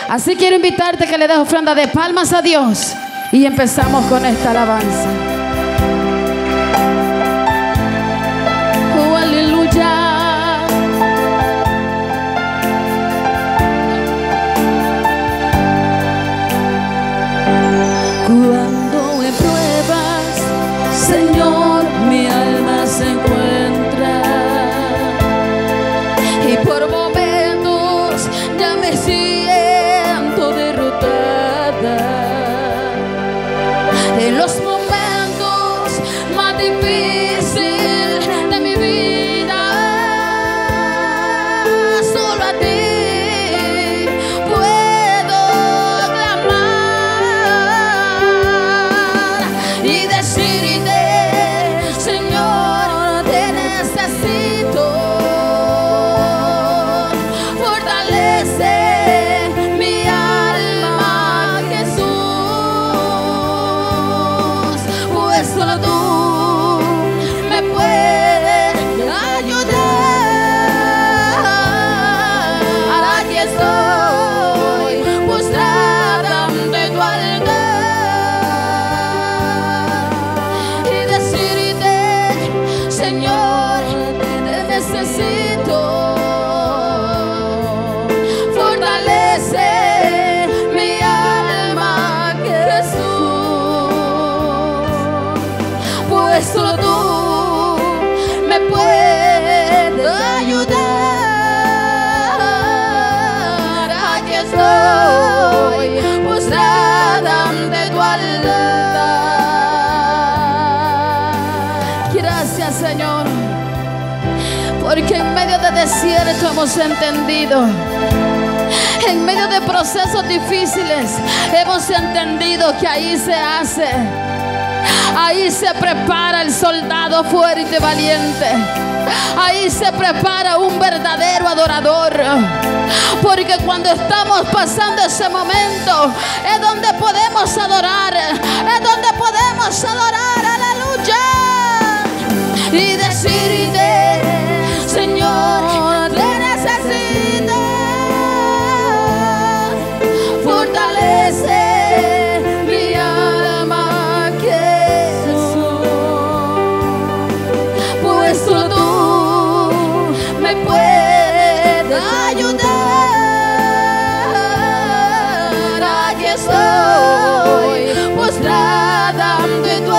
Así quiero invitarte que le des ofrenda de palmas a Dios. Y empezamos con esta alabanza. Oh, aleluya. Cuando en pruebas, Señor, mi alma se encuentra, y por momentos ya me siento derrotada. En los momentos más difíciles de mi vida, solo a ti puedo clamar y decirte: Señor, te necesito. Fortalece mi alma, Jesús, pues solo tú me puedes ayudar. Aquí estoy postrada ante tu altar y decirte: Señor, te necesito. Fortalece mi alma, Jesús, pues solo tú me puedes ayudar. Aquí estoy postrada ante tu altar. Gracias, Señor, porque en medio de desierto hemos entendido, en medio de procesos difíciles hemos entendido que ahí se hace, ahí se prepara el soldado fuerte y valiente, ahí se prepara un verdadero adorador. Porque cuando estamos pasando ese momento es donde podemos adorar, es donde podemos adorar, aleluya, y decirte: Señor, te necesito. Fortalece mi alma, Jesús, pues solo tú me puedes ayudar. Aquí estoy postrada ante tu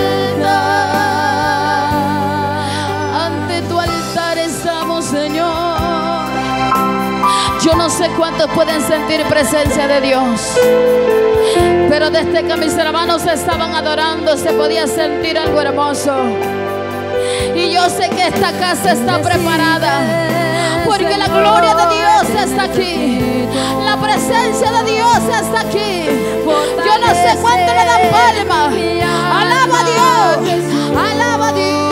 altar. Ante tu altar estamos, Señor. Yo no sé cuántos pueden sentir presencia de Dios, pero desde que mis hermanos estaban adorando se podía sentir algo hermoso. Y yo sé que esta casa está preparada, porque la gloria de Dios está aquí, la presencia de Dios está aquí. Yo no sé cuánto le dan palmas. Alaba a Dios, alaba a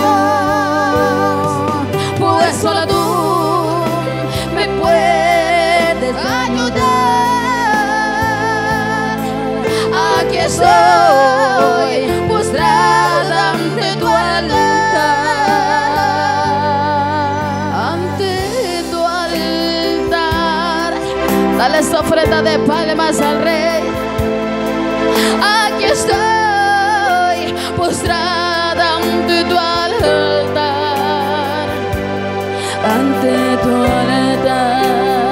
Dios, pues solo tú me puedes ayudar. Aquí estoy postrada ante tu altar, ante tu altar. Dale esa ofrenda de palmas al Rey. Aquí estoy postrada ante tu altar, ante tu altar.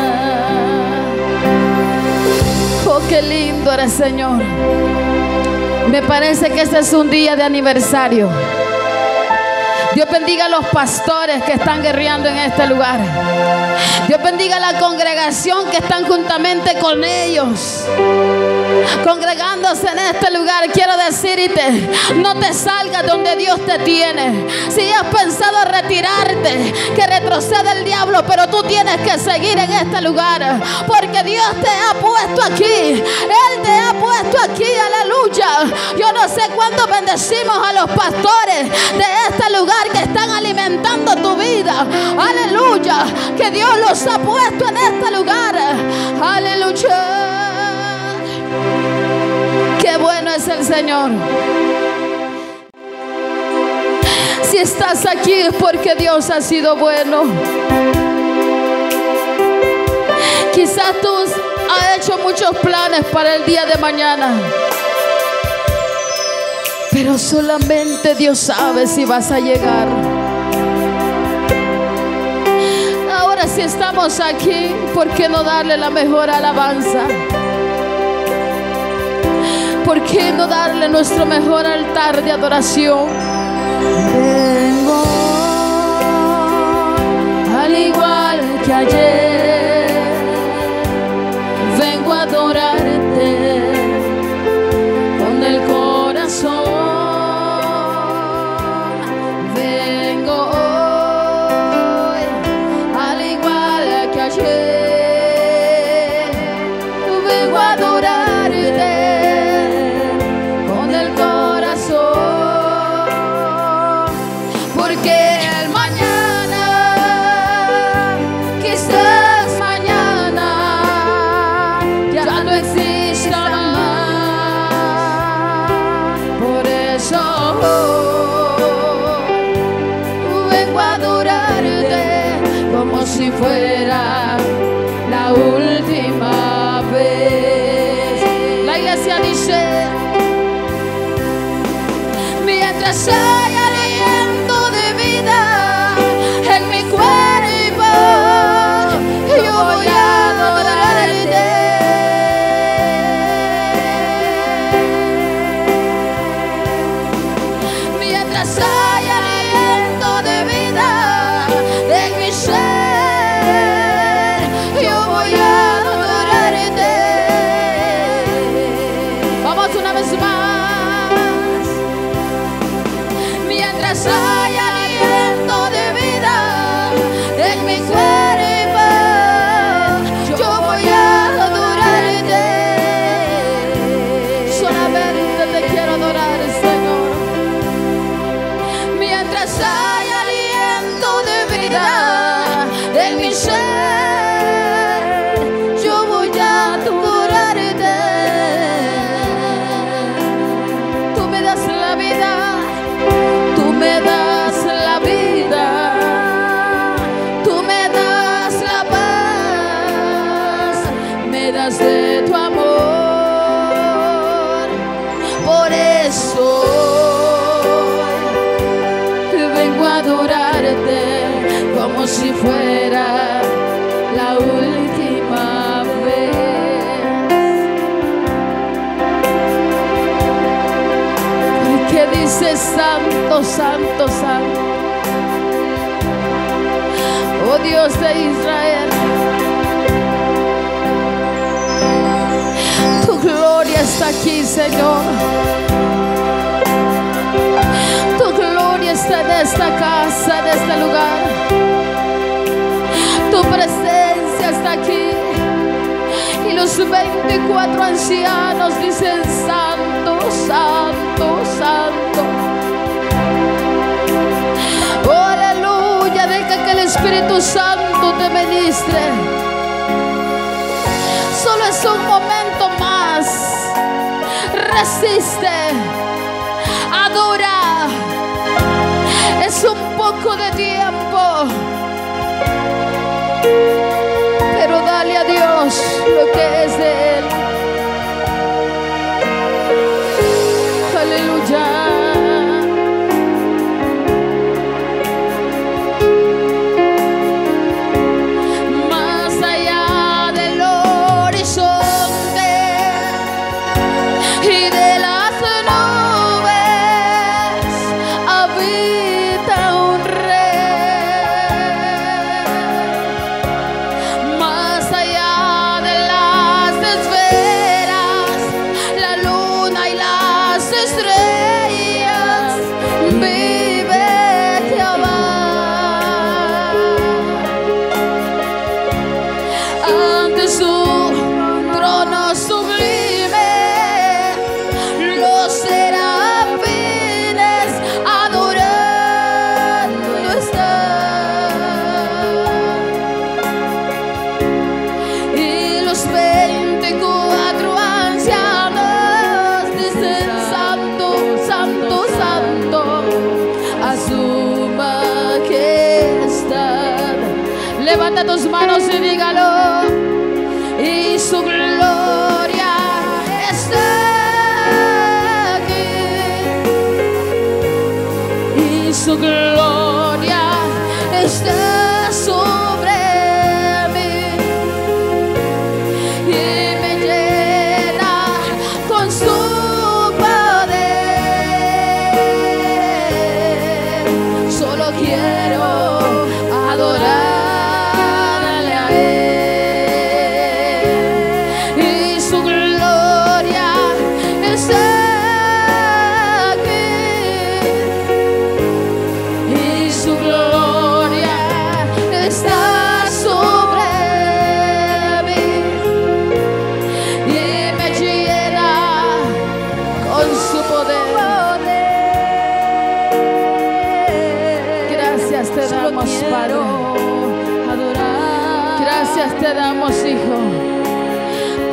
Oh, qué lindo eres, Señor. Me parece que este es un día de aniversario. Dios bendiga a los pastores que están guerreando en este lugar. Dios bendiga a la congregación que están juntamente con ellos, congregándose en este lugar. Quiero decirte: no te salgas donde Dios te tiene. Si has pensado retirarte, que retroceda el diablo, pero tú tienes que seguir en este lugar, porque Dios te ha puesto aquí. Él te ha puesto aquí, aleluya. Yo no sé cuánto bendecimos a los pastores de este lugar que están alimentando tu vida, aleluya, que Dios los ha puesto en este lugar, aleluya. Qué bueno es el Señor. Si estás aquí es porque Dios ha sido bueno. Quizás tú has hecho mucho muchos planes para el día de mañana, pero solamente Dios sabe si vas a llegar. Ahora, si estamos aquí, ¿por qué no darle la mejor alabanza? ¿Por qué no darle nuestro mejor altar de adoración? Vengo al igual que ayer, vengo a adorarte con el corazón. Vengo hoy al igual que ayer, vengo a adorarte con el corazón, porque el mañana, quizás mañana, ya no exista más. Por eso vengo a adorarte como si fuera la última vez. La iglesia dice: mientras hay aliento de vida en mi cuerpo, yo voy a adorarte. Mientras hay aliento de vida en mi ser, yo voy a adorarte. Vamos una vez más. Mientras hay aliento de vida en mi cuerpo, yo voy a adorarte. Solamente te quiero adorar, Señor. Mientras hay aliento de vida en mi ser, yo voy a adorarte. Tú me das la vida, tú me das la vida, tú me das la paz, me das de tu amor. Por eso vengo a adorarte como si fuera la última vez. Que dice: santo, santo, santo, oh Dios de Israel. Tu gloria está aquí, Señor. Tu gloria está en esta casa, en este lugar. Tu presencia está aquí. Y los 24 ancianos dicen: santo, santo, santo. Oh, aleluya. Deja que el Espíritu Santo te ministre. Solo es un momento más. Resiste, adora. Es un poco de tiempo, pero dale a Dios lo que es de Él. Aleluya. Más allá del horizonte y de las nubes habita un rey. Más allá de la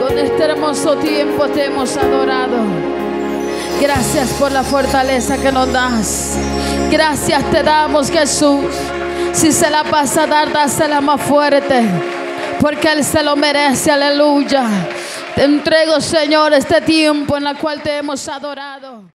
en este hermoso tiempo te hemos adorado. Gracias por la fortaleza que nos das. Gracias te damos, Jesús. Si se la vas a dar, dásela más fuerte, porque Él se lo merece. Aleluya. Te entrego, Señor, este tiempo en el cual te hemos adorado.